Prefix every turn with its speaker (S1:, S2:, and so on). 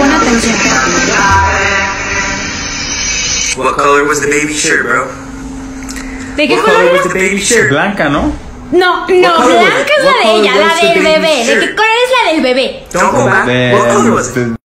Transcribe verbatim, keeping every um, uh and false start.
S1: Pon atención.
S2: What color was the baby shirt, bro?
S1: ¿De qué
S2: What
S1: color
S2: color
S1: era?
S2: was the baby shirt?
S3: Blanca, ¿no?
S1: No, no,
S2: color was
S1: blanca
S2: it?
S1: es la
S2: What
S1: de
S2: color
S1: ella,
S2: was
S1: la
S2: the
S1: del
S2: baby
S1: bebé. ¿De
S2: shirt?
S1: qué color es la del bebé?
S2: Don't go back. What color was it?